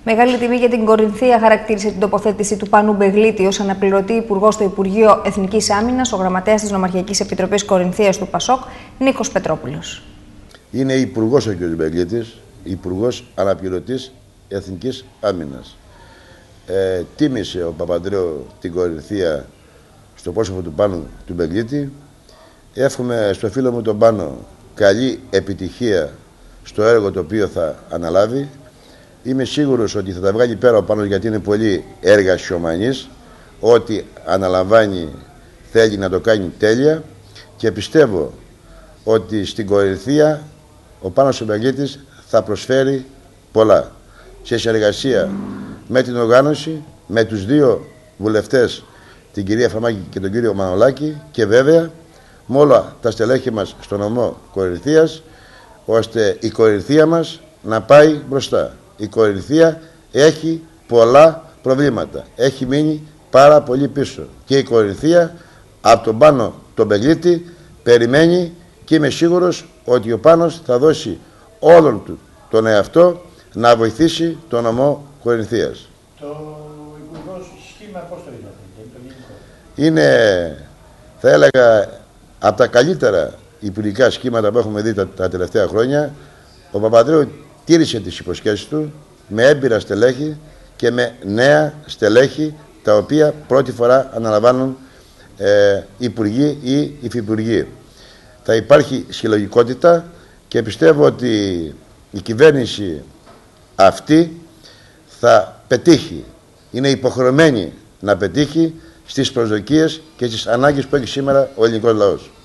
Μεγάλη τιμή για την Κορινθία χαρακτήρισε την τοποθέτηση του Πάνου Μπεγλίτη ως αναπληρωτή υπουργό στο Υπουργείο Εθνικής Άμυνας, ο γραμματέας της Νομαρχιακής Επιτροπής Κορινθίας του ΠΑΣΟΚ, Νίκος Πετρόπουλος. Είναι υπουργός ο κ. Μπεγλίτης, υπουργός αναπληρωτής Εθνικής Άμυνας. Τίμησε ο Παπανδρέου την Κορινθία στο πρόσωπο του Πάνου του Μπεγλίτη. Εύχομαι στο φίλο μου τον Πάνο καλή επιτυχία στο έργο το οποίο θα αναλάβει. Είμαι σίγουρος ότι θα τα βγάλει πέρα ο Πάνος, γιατί είναι πολύ εργασιομανής. Ό,τι αναλαμβάνει θέλει να το κάνει τέλεια και πιστεύω ότι στην Κορινθία ο Πάνος Μπεγλίτης θα προσφέρει πολλά σε συνεργασία με την οργάνωση, με τους δύο βουλευτές, την κυρία Φαμάκη και τον κύριο Μανολάκη, και βέβαια με όλα τα στελέχη μας στο νομό Κορινθίας, ώστε η Κορινθία μας να πάει μπροστά. Η Κορινθία έχει πολλά προβλήματα. Έχει μείνει πάρα πολύ πίσω. Και η Κορινθία από τον Πάνο τον Μπεγλίτη περιμένει, και είμαι σίγουρος ότι ο Πάνος θα δώσει όλον του τον εαυτό να βοηθήσει τον νομό Κορινθίας. Το υπουργός σχήμα πώς το είδατε? Είναι, θα έλεγα, από τα καλύτερα υπουργικά σχήματα που έχουμε δει τα τελευταία χρόνια. Ο Παπανδρέου τήρησε τις υποσχέσεις του με έμπειρα στελέχη και με νέα στελέχη, τα οποία πρώτη φορά αναλαμβάνουν υπουργοί ή υφυπουργοί. Θα υπάρχει συλλογικότητα και πιστεύω ότι η κυβέρνηση αυτή θα πετύχει. Είναι υποχρεωμένη να πετύχει στις προσδοκίες και στις ανάγκες που έχει σήμερα ο ελληνικός λαός.